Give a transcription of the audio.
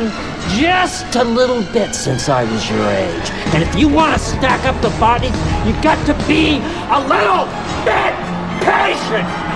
on just a little bit since I was your age. And if you want to stack up the bodies, you got to be a little bit patient.